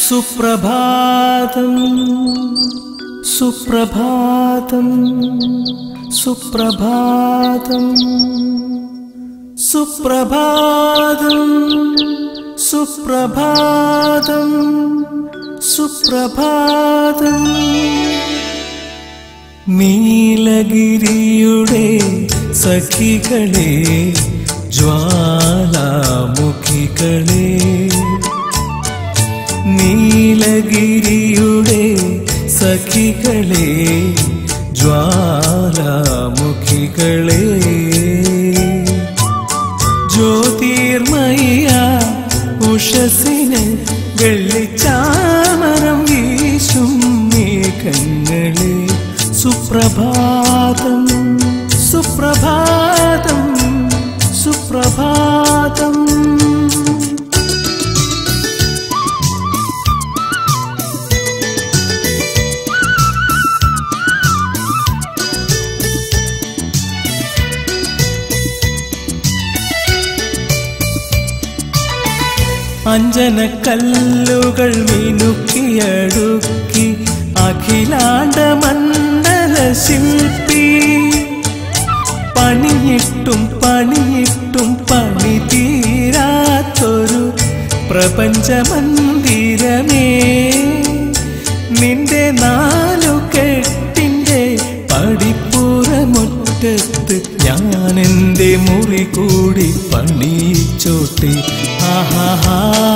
സുപ്രഭാതം സുപ്രഭാതം സുപ്രഭാതം സുപ്രഭാതം സുപ്രഭാതം സുപ്രഭാതം നീലഗിരിയുടെ സഖികളെ ജ്വാലാമുഖികളെ നീലഗിരിയുടെ സഖികളെ ജ്വാലാമുഖികളെ ജ്യോതിർമയ ഉഷസിന് വെള്ളിച്ചാമരം വീശും മേഘങ്ങളെ സുപ്രഭാതം സുപ്രഭാതം സുപ്രഭാതം അഞ്ജനക്കല്ലുകൾ മിനുക്കിയടുക്കി അഖിലാണ്ട മണ്ഡല ശില്പി പണിയിട്ടും പണിയിട്ടും പണി തീരാത്തൊരു പ്രപഞ്ചമന്ദിരമേ നിന്റെ നാലുകെട്ടിൻ്റെ പടിപ്പുറമുറ്റത്ത് ഞാനെൻ്റെ മുറി കൂടി പണിയിച്ചോട്ടെ ആഹാ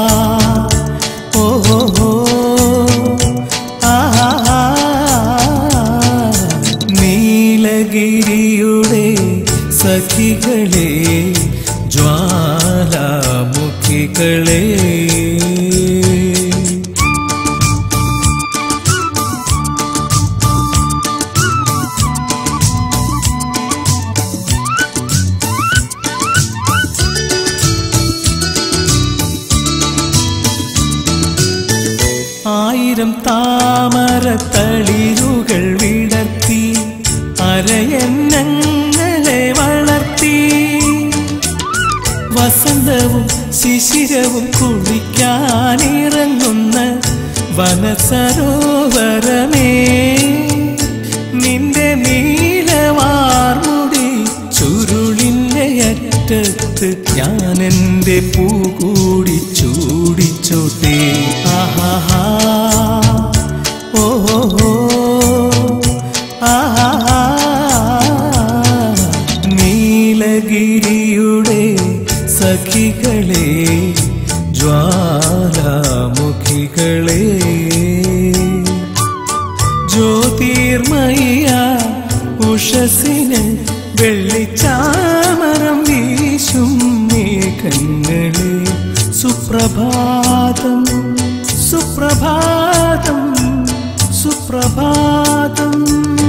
ഓഹോ ആഹാ നീലഗിരിയുടെ സഖികളെ ജ്വാലാമുഖികളെ ആയിരം താമരത്തളിരുകൾ വിടർത്തി അരയന്നങ്ങളെ വളർത്തി വസന്തവും ശിശിരവും കുളിക്കാനിറങ്ങുന്ന വനസരോവരമേ നിന്റെ നീലവാർമുടി ചുരുളിൻ്റെ അറ്റത്ത് ഞാനെൻ്റെ പൂ കൂടി ചൂടിച്ചോട്ടെ ആഹാ ഓഹോ ആഹാ നീലഗിരിയുടെ സഖികളെ ജ്വാലാമുഖികളെ ജ്യോതിർമയ ഉഷസിന് വെള്ളിച്ചാമരം വീശും മേഘങ്ങളെ സുപ്രഭാതം സുപ്രഭാതം സുപ്രഭാതം